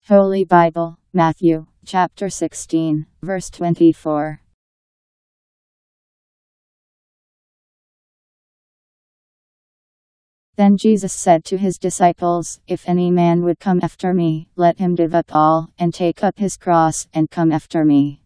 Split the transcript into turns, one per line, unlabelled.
Holy Bible, Matthew, chapter 16, verse 24. Then Jesus said to his disciples, If any man would come after me, let him give up all, and take up his cross, and come after me.